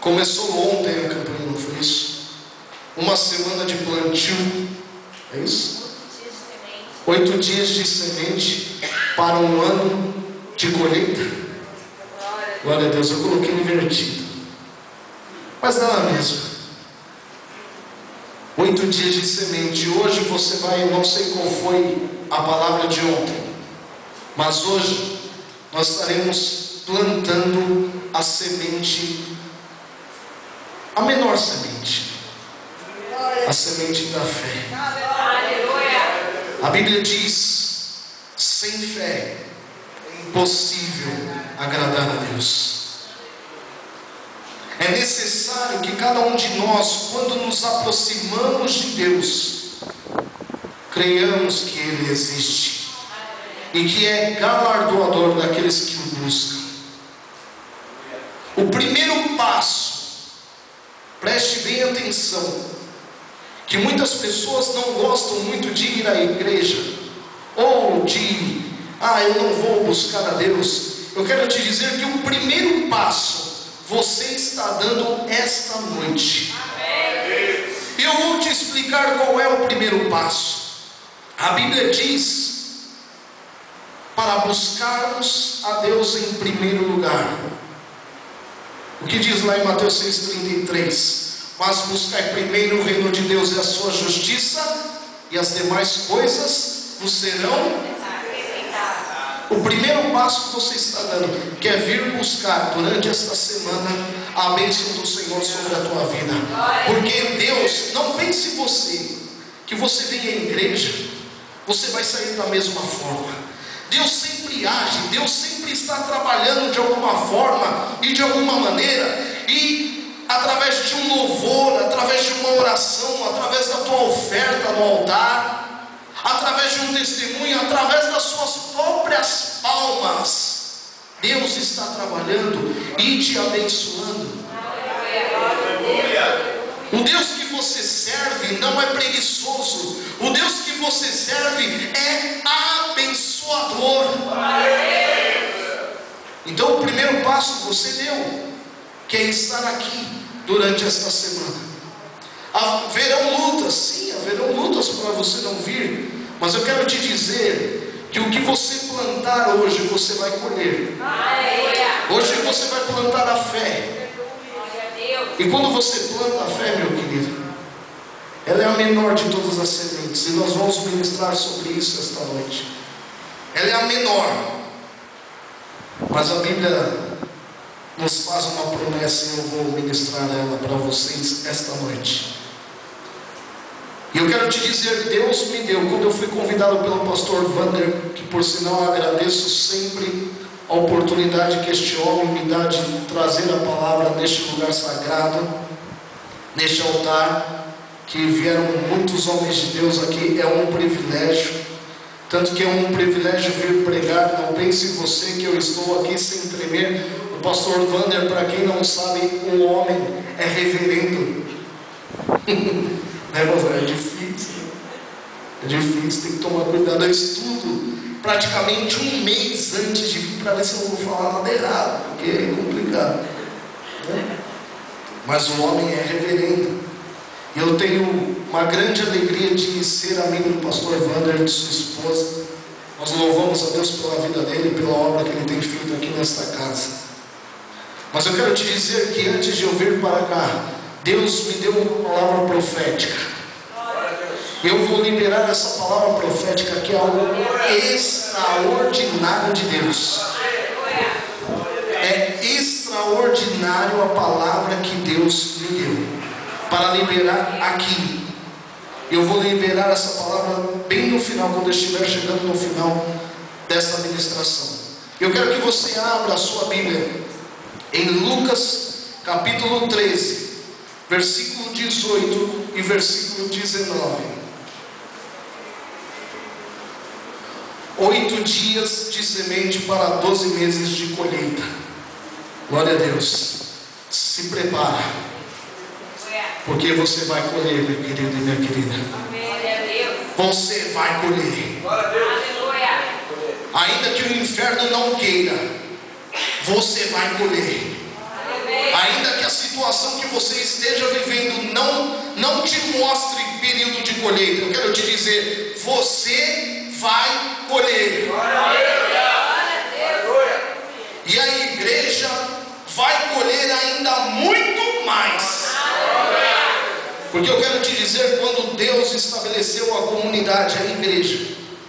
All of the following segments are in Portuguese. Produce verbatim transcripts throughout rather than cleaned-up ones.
Começou ontem a campanha, não foi isso? Uma semana de plantio, é isso? Oito dias de semente para um ano de colheita. Glória a Deus, eu coloquei invertido, mas não é mesmo. Oito dias de semente. Hoje você vai, eu não sei qual foi a palavra de ontem, mas hoje nós estaremos plantando a semente, a menor semente, a semente da fé. A Bíblia diz: sem fé é impossível agradar a Deus. É necessário que cada um de nós, quando nos aproximamos de Deus, creiamos que Ele existe e que é galardoador daqueles que o buscam. O primeiro passo, preste bem atenção, que muitas pessoas não gostam muito de ir à igreja, ou de, ah, eu não vou buscar a Deus. Eu quero te dizer que o primeiro passo você está dando esta noite. E eu vou te explicar qual é o primeiro passo. A Bíblia diz para buscarmos a Deus em primeiro lugar. O que diz lá em Mateus seis, trinta e três? Mas buscai primeiro o reino de Deus e a sua justiça, e as demais coisas vos serão. O primeiro passo que você está dando, que é vir buscar durante esta semana a bênção do Senhor sobre a tua vida. Porque Deus, não pense você, que você vem à igreja, você vai sair da mesma forma. Deus sempre age, Deus sempre está trabalhando de alguma forma e de alguma maneira, e através de um louvor, através de uma oração, através da tua oferta no altar, através de um testemunho, através das suas próprias palmas, Deus está trabalhando e te abençoando. O Deus que você serve não é preguiçoso. O Deus que você serve é abençoador. Então o primeiro passo você deu, que é estar aqui durante esta semana. Haverão lutas, sim, haverão lutas para você não vir, mas eu quero te dizer que o que você plantar hoje, você vai colher. Hoje você vai plantar a fé. E quando você planta a fé, meu querido, ela é a menor de todas as sementes, e nós vamos ministrar sobre isso esta noite. Ela é a menor, mas a Bíblia nos faz uma promessa, e eu vou ministrar ela para vocês esta noite. E eu quero te dizer, Deus me deu, quando eu fui convidado pelo pastor Wander, que por sinal agradeço sempre a oportunidade que este homem me dá de trazer a palavra neste lugar sagrado, neste altar, que vieram muitos homens de Deus aqui, é um privilégio, tanto que é um privilégio vir pregar. Não pense você que eu estou aqui sem tremer. O pastor Wander, para quem não sabe, o homem é reverendo. É, é difícil, é difícil, tem que tomar cuidado. Eu estudo praticamente um mês antes de vir para ver se eu não vou falar nada errado, porque é complicado, né? Mas o homem é reverendo, e eu tenho uma grande alegria de ser amigo do pastor Wander e de sua esposa. Nós louvamos a Deus pela vida dele, pela obra que ele tem feito aqui nesta casa. Mas eu quero te dizer que antes de eu vir para cá, Deus me deu uma palavra profética. Eu vou liberar essa palavra profética, que é algo extraordinário de Deus. É extraordinário a palavra que Deus me deu para liberar aqui. Eu vou liberar essa palavra bem no final, quando eu estiver chegando no final desta ministração. Eu quero que você abra a sua Bíblia em Lucas capítulo treze, versículo dezoito e versículo dezenove. Oito dias de semente para doze meses de colheita. Glória a Deus. Se prepara, porque você vai colher, meu querido e minha querida. Você vai colher. Ainda que o inferno não queira, você vai colher. Ainda que a situação que você esteja vivendo não, não te mostre período de colheita, eu quero te dizer, você vai colher. E a igreja vai colher ainda muito mais. Porque eu quero te dizer, quando Deus estabeleceu a comunidade, a igreja,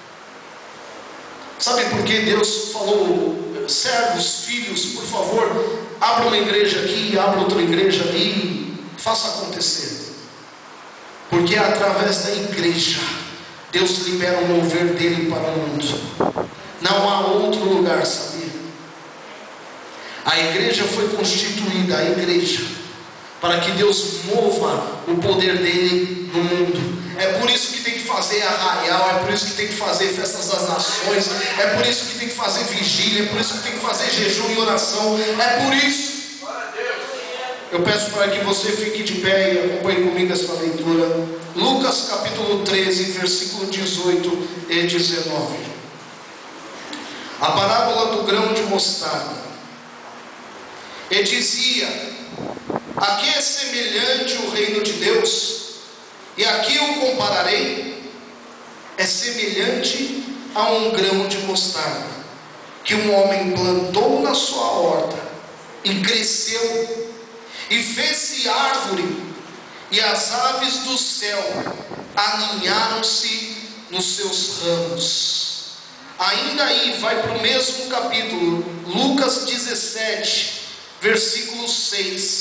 sabe por que Deus falou, servos, filhos, por favor, abra uma igreja aqui, abra outra igreja ali, faça acontecer? Porque é através da igreja Deus libera o mover dele para o mundo. Não há outro lugar, sabia? A igreja foi constituída, a igreja, para que Deus mova o poder dele no mundo. É por isso que tem que fazer arraial, é por isso que tem que fazer festas das nações, é por isso que tem que fazer vigília, é por isso que tem que fazer jejum e oração, é por isso. Eu peço para que você fique de pé e acompanhe comigo essa leitura. Lucas capítulo treze, versículo dezoito e dezenove. A parábola do grão de mostarda. E dizia: a que é semelhante o reino de Deus? E aqui o compararei. É semelhante a um grão de mostarda, que um homem plantou na sua horta, e cresceu, e fez-se árvore, e as aves do céu aninharam-se nos seus ramos. Ainda aí, vai para o mesmo capítulo, Lucas dezessete, versículo seis.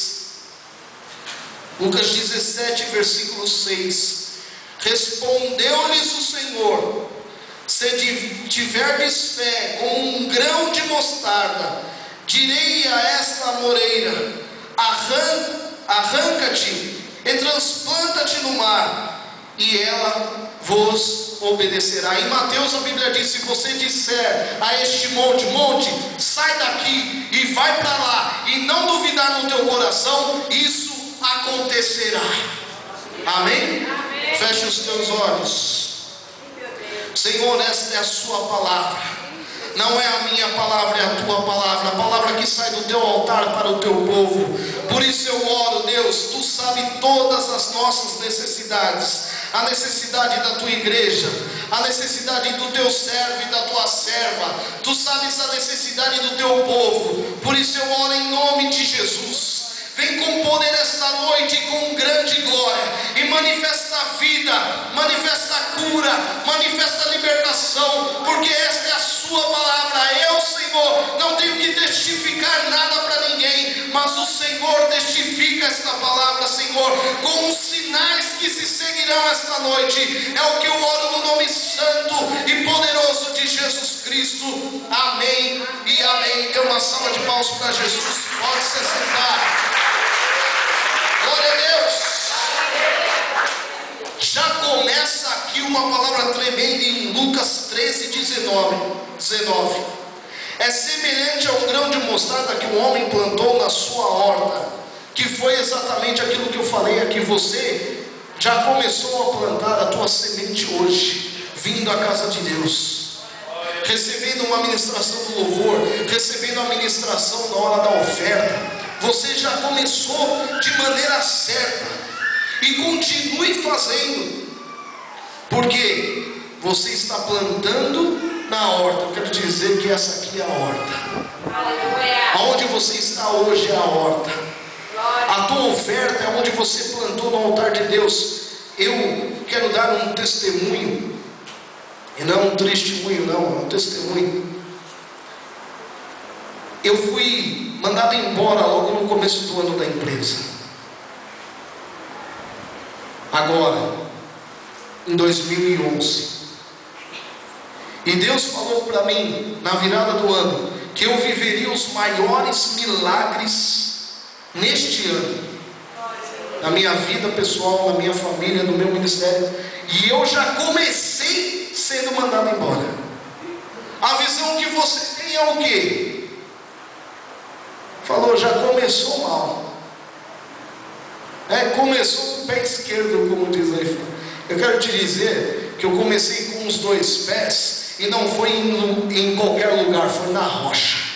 Lucas dezessete, versículo seis. Respondeu-lhes o Senhor: se tiverdes fé como um grão de mostarda, direi a esta amoreira: arranca, arranca-te e transplanta-te no mar, e ela vos obedecerá. Em Mateus a Bíblia diz: se você disser a este monte, monte, sai daqui e vai para lá, e não duvidar no teu coração, isso acontecerá. Amém? Amém. Feche os teus olhos. Senhor, esta é a sua palavra. Não é a minha palavra, é a tua palavra, a palavra que sai do teu altar para o teu povo. Por isso eu oro, Deus, tu sabes todas as nossas necessidades, a necessidade da tua igreja, a necessidade do teu servo e da tua serva. Tu sabes a necessidade do teu povo. Por isso eu oro em nome de Jesus. Vem com poder esta noite, com grande glória, e manifesta a vida, manifesta a cura, manifesta a libertação, porque esta é a sua palavra. Eu, Senhor, não tenho que testificar nada para ninguém, mas o Senhor testifica esta palavra, Senhor, com os sinais que se seguirão esta noite. É o que eu oro no nome santo e poderoso de Jesus Cristo. Amém e amém. Dê uma salva de palmas para Jesus. Pode se sentar. Glória a Deus. Já começa aqui uma palavra tremenda em Lucas treze, dezenove. É semelhante a um grão de mostarda que um homem plantou na sua horta, que foi exatamente aquilo que eu falei aqui. Você já começou a plantar a tua semente hoje, vindo à casa de Deus, recebendo uma ministração do louvor, recebendo a ministração na hora da oferta. Você já começou de maneira certa, e continue fazendo, porque você está plantando na horta. Eu quero dizer que essa aqui é a horta. Aonde você está hoje é a horta. A tua oferta é onde você plantou no altar de Deus. Eu quero dar um testemunho, e não um testemunho, não, é um testemunho. Eu fui mandado embora logo no começo do ano da empresa. Agora, em dois mil e onze. E Deus falou para mim, na virada do ano, que eu viveria os maiores milagres neste ano, na minha vida pessoal, na minha família, no meu ministério. E eu já comecei sendo mandado embora. A visão que você tem é o quê? Falou, já começou mal. É, começou com o pé esquerdo, como diz aí. Eu quero te dizer que eu comecei com os dois pés, e não foi em, em qualquer lugar, foi na rocha.